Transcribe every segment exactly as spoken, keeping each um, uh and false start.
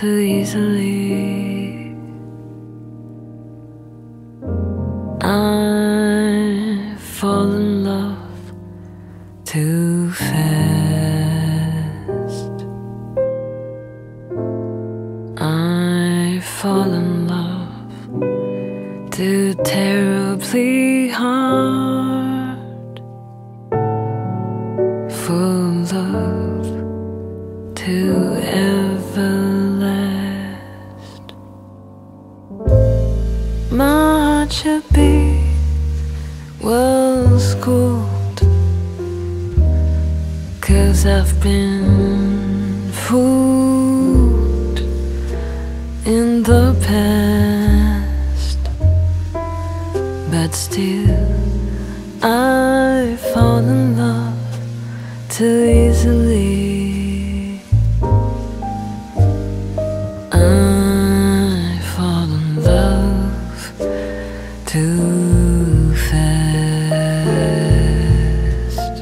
too easily. I fall in love too fast. I fall in love too terribly hard. Full love to ever last. Much should be well schooled, 'cause I've been fooled in the past. But still I fall in love too easily. I fall in love too fast.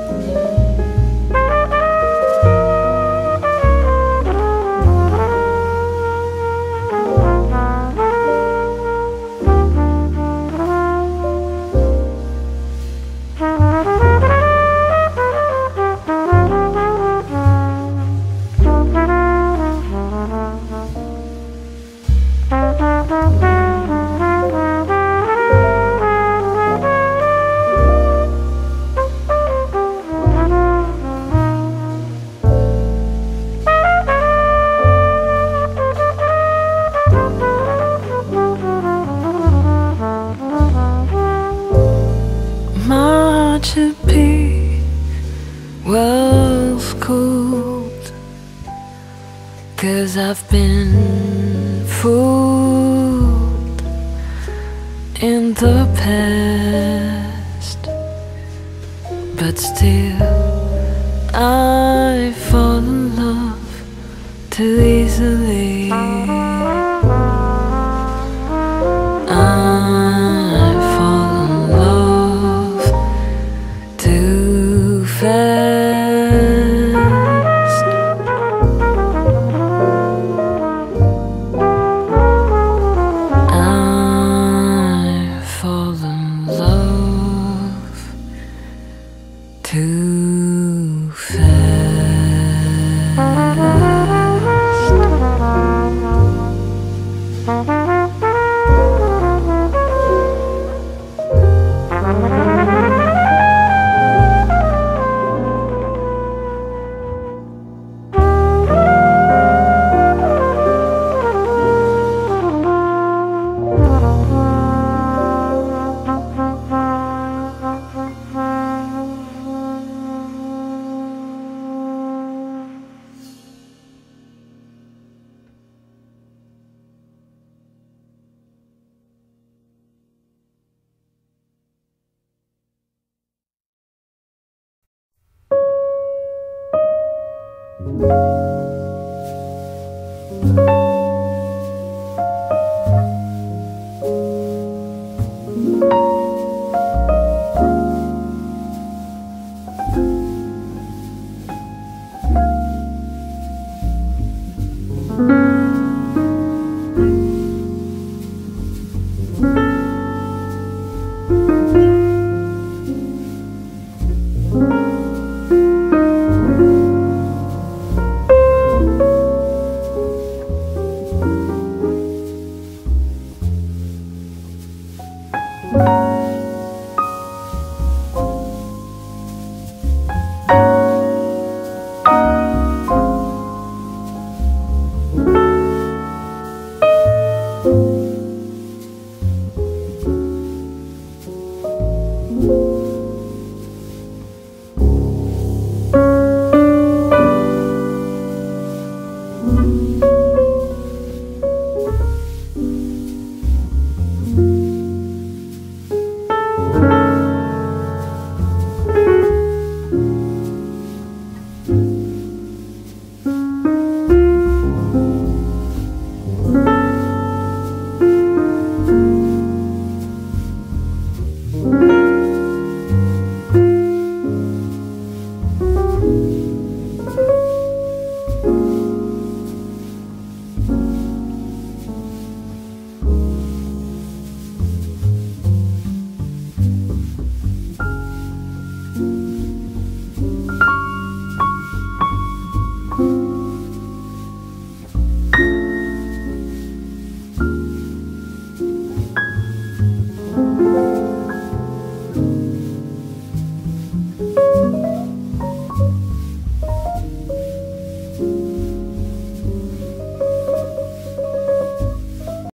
Much to be well schooled, 'cause I've been fooled in the past. But still I fall in love too easily. I fall in love too fast. I fall in love too fast. you.